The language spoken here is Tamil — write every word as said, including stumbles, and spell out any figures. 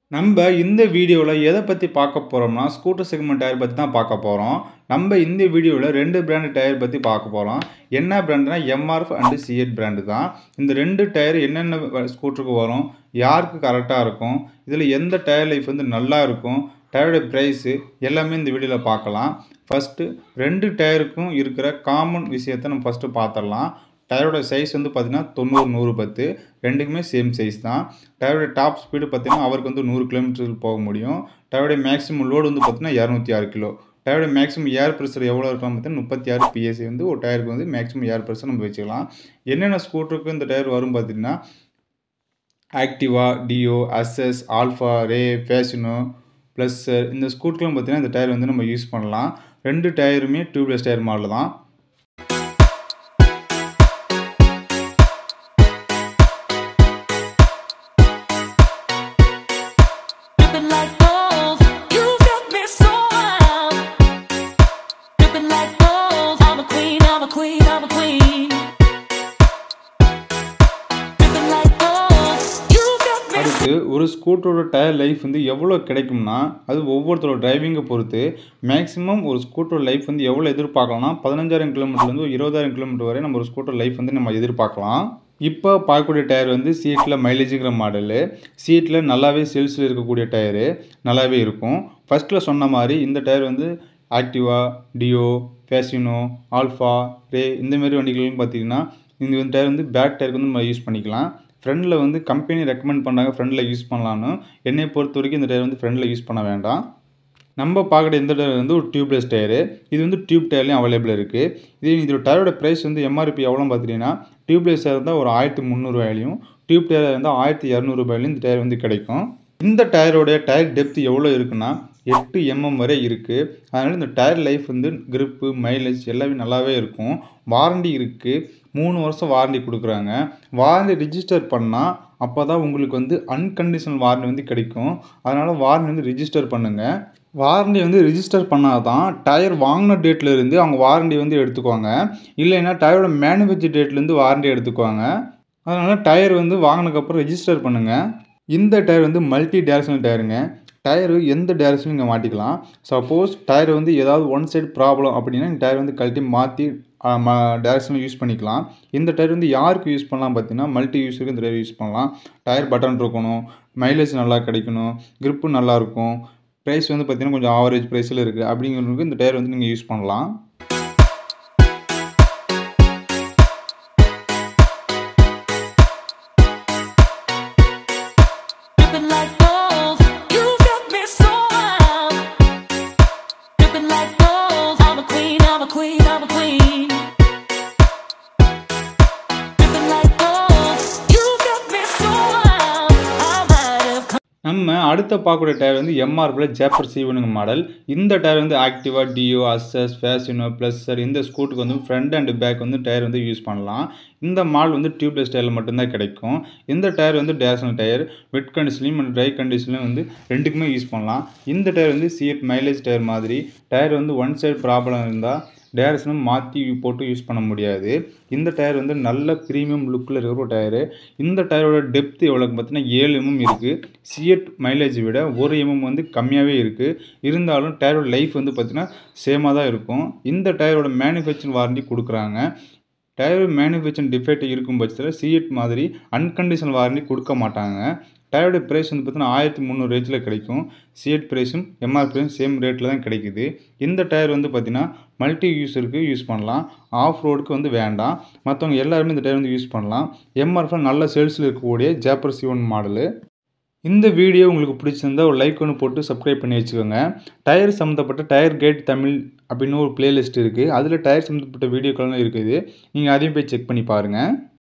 நம்ம இந்த வீடியோல எத பத்தி பார்க்க போறோம்னா, ஸ்கூட்டர் செக்மெண்ட் டயர் பத்தி தான் பார்க்க போறோம். நம்ம இந்த வீடியோல ரெண்டு பிராண்ட் டயர் பத்தி பார்க்க போறோம். என்ன பிராண்ட்னா எம்.ஆர்.எஃப் அண்ட் சி.எட் பிராண்ட் தான். இந்த ரெண்டு டயர் என்னென்ன ஸ்கூட்டருக்கு வரும், யாருக்கு கரெக்ட்டா இருக்கும், இதுல எந்த டயர் லைஃப் வந்து நல்லா இருக்கும், டயரோட பிரைஸ் எல்லாமே இந்த வீடியோல பார்க்கலாம். ஃபர்ஸ்ட் ரெண்டு டயருக்கும் இருக்கிற காமன் விஷயத்தை நம்ம ஃபர்ஸ்ட் பார்த்துடலாம். டயரோட சைஸ் வந்து பார்த்தீங்கன்னா தொண்ணூறு நூறு பத்து ரெண்டுக்குமே சேம் சைஸ் தான். டயரோட டாப் ஸ்பீடு பார்த்தீங்கன்னா அவருக்கு வந்து நூறு கிலோமீட்டர் போக முடியும். டயரோட மேக்ஸிமம் லோடு வந்து பார்த்தீங்கன்னா இரநூத்தி ஆறு கிலோ. டயரோட மேக்ஸிமம் ஏர் ப்ரெஷர் எவ்வளோ இருக்கலாம் பார்த்தீங்கன்னா முப்பத்தி ஆறு பிஎஸ்சி வந்து ஒரு டயருக்கு வந்து மேக்ஸிமம் ஏர் ப்ரெஷர் நம்ம வச்சுக்கலாம். என்னென்ன ஸ்கூட்டருக்கு இந்த டயர் வரும் பார்த்தீங்கன்னா Activa, Dio, Access, Alpha, Ray, Fascino, Pleasure இந்த ஸ்கூட்டர்லாம் பார்த்தீங்கன்னா இந்த டயர் வந்து நம்ம யூஸ் பண்ணலாம். ரெண்டு டயருமே டியூப்லெஸ் டயர் மாடல் தான். ஒரு ஸ்கூட்டரோட டயர் லைஃப் வந்து எவ்வளோ கிடைக்கும்னா அது ஒவ்வொருத்தரோட டிரைவிங்கை பொறுத்து மேக்ஸிமம் ஒரு ஸ்கூட்டரோட லைஃப் வந்து எவ்வளோ எதிர்பார்க்கலாம்னா பதினஞ்சாயிரம் கிலோமீட்டர்லேருந்து ஒரு இருபதாயிரம் கிலோமீட்டர் வரை நம்ம ஒரு ஸ்கூட்டர் லைஃப் வந்து நம்ம எதிர்பார்க்கலாம். இப்போ பார்க்கக்கூடிய டயர் வந்து சீட்டில் மைலேஜுங்கிற மாடலு. சீட்டில் நல்லாவே சேல்ஸில் இருக்கக்கூடிய டயரு நல்லாவே இருக்கும். ஃபஸ்ட்டில் சொன்ன மாதிரி இந்த டயர் வந்து Activa, Dio, Fascino, Alpha, Ray இந்தமாரி வண்டிகளும் பார்த்திங்கன்னா இந்த டயர் வந்து பேக் டயருக்கு வந்து நம்ம யூஸ் பண்ணிக்கலாம். ஃப்ரண்டில் வந்து கம்பெனி ரெக்கமெண்ட் பண்ணாங்க ஃப்ரண்டில் யூஸ் பண்ணலான்னு. என்னை பொறுத்த வரைக்கும் இந்த டயர் வந்து ஃப்ரண்டில் யூஸ் பண்ண வேண்டாம். நம்ம பார்க்குற இந்த டயர் வந்து ஒரு டியூப்லெஸ் டயரு. இது வந்து டியூப் டயர்லேயும் அவைலபிள் இருக்குது. இது இதோட டயரோட ப்ரைஸ் வந்து எம்ஆர்பி எவ்வளோன்னு பார்த்துட்டிங்கன்னா டியூப்லெஸ் டயர் இருந்தால் ஒரு ஆயிரத்தி முந்நூறுவாயிலையும் டியூப் டயர் இருந்தால் ஆயிரத்தி இரநூறுபாயிலையும் இந்த டயர் வந்து கிடைக்கும். இந்த டயரோடைய டயர் டெப்த் எவ்வளோ இருக்குன்னா எட்டு எம்எம் வரை இருக்குது. அதனால் இந்த டயர் லைஃப் வந்து கிரிப்பு, மைலேஜ் எல்லாமே நல்லாவே இருக்கும். வாரண்டி இருக்குது. மூணு வருஷம் வாரண்டி கொடுக்குறாங்க. வாரண்டி ரிஜிஸ்டர் பண்ணால் அப்போ தான் உங்களுக்கு வந்து அன்கண்டிஷனல் வாரண்டி வந்து கிடைக்கும். அதனால் வாரண்டி வந்து ரிஜிஸ்டர் பண்ணுங்கள். வாரண்டி வந்து ரிஜிஸ்டர் பண்ணால் தான் டயர் வாங்கின டேட்டில் இருந்து அவங்க வாரண்டி வந்து எடுத்துக்குவாங்க. இல்லைன்னா டயரோட மேனுஃபேக்சர் டேட்லேருந்து வாரண்டி எடுத்துக்குவாங்க. அதனால் டயர் வந்து வாங்கினதுக்கப்புறம் ரிஜிஸ்டர் பண்ணுங்கள். இந்த டயர் வந்து மல்டி டேரக்ஷனல் டயருங்க. டயரு எந்த டேரக்ஷனும் இங்கே மாட்டிக்கலாம். சப்போஸ் டயர் வந்து ஏதாவது ஒன் சைடு ப்ராப்ளம் அப்படின்னா இந்த டயர் வந்து கழட்டி மாற்றி டேரக்ஷனில் யூஸ் பண்ணிக்கலாம். இந்த டயர் வந்து யாருக்கு யூஸ் பண்ணலாம் பார்த்தீங்கன்னா மல்டி யூஸருக்கு இந்த டயர் யூஸ் பண்ணலாம். டயர் பட்டன் இருக்கணும், மைலேஜ் நல்லா கிடைக்கணும், கிரிப்பு நல்லாயிருக்கும், ப்ரைஸ் வந்து பார்த்தீங்கன்னா கொஞ்சம் ஆவரேஜ் ப்ரைஸில் இருக்குது அப்படிங்கிறதுக்கு இந்த டயர் வந்து நீங்கள் யூஸ் பண்ணலாம். நம்ம அடுத்த பார்க்கக்கூடிய டயர் வந்து எம்ஆர்எஃப்ல ஜேப்பர் சி ஒன் மாடல். இந்த டயர் வந்து Activa, Dio, Access, Fascino, Pleasure இந்த ஸ்கூட்டுக்கு வந்து ஃப்ரண்ட் அண்ட் பேக் வந்து டயர் வந்து யூஸ் பண்ணலாம். இந்த மாடல் வந்து டியூப்லெஸ் டயரில் மட்டும்தான் கிடைக்கும். இந்த டயர் வந்து டேரக்ஷனல் டயர். வெட் கண்டிஷன்லையும் அண்ட் ட்ரை கண்டிஷன்லையும் வந்து ரெண்டுக்குமே யூஸ் பண்ணலாம். இந்த டயர் வந்து சிஎட் மைலேஜ் டயர் மாதிரி. டயர் வந்து ஒன் சைடு ப்ராப்ளம் இருந்தால் டேரக்ஷனும் மாற்றி போட்டு யூஸ் பண்ண முடியாது. இந்த டயர் வந்து நல்ல ப்ரீமியம் லுக்கில் இருக்கிற ஒரு டயரு. இந்த டயரோட டெப்த் எவ்வளோக்கு பார்த்தீங்கன்னா ஏழு எம்எம் இருக்குது. சிஎட் மைலேஜ் விட ஒரு எம்எம் வந்து கம்மியாகவே இருக்குது. இருந்தாலும் டயரோட லைஃப் வந்து பார்த்திங்கன்னா சேமாக தான் இருக்கும். இந்த டயரோட மேனுஃபேக்சரிங் வாரண்டி கொடுக்குறாங்க. டயர் மேனுஃபேக்சரிங் டிஃபெக்ட் இருக்கும் பட்சத்தில் சிஎட் மாதிரி அன்கண்டிஷனல் வாரண்டி கொடுக்க மாட்டாங்க. டயரோட ப்ரைஸ் வந்து பார்த்தீங்கன்னா ஆயிரத்தி முந்நூறு ரேஞ்சில் கிடைக்கும். சிஎட் ப்ரைஸும் எம்ஆர் ப்ரைஸும் சேம் ரேட்டில் தான் கிடைக்குது. இந்த டயர் வந்து பார்த்திங்கன்னா மல்டி யூஸருக்கு யூஸ் பண்ணலாம். ஆஃப் ரோடுக்கு வந்து வேண்டாம். மற்றவங்க எல்லாருமே இந்த டயர் வந்து யூஸ் பண்ணலாம். எம்ஆர்எஃப்ல நல்ல சேல்ஸில் இருக்கக்கூடிய ஜேப்பர் சி ஒன் மாடலு. இந்த வீடியோ உங்களுக்கு பிடிச்சிருந்தா ஒரு லைக் ஒன்று போட்டு சப்ஸ்கிரைப் பண்ணி வச்சுக்கோங்க. டயர் சம்மந்தப்பட்ட டயர் கைட் தமிழ் அப்படின்னு ஒரு பிளேலிஸ்ட் இருக்குது. அதில் டயர் சம்மந்தப்பட்ட வீடியோக்கள்லாம் இருக்குது. நீங்கள் அதையும் போய் செக் பண்ணி பாருங்கள்.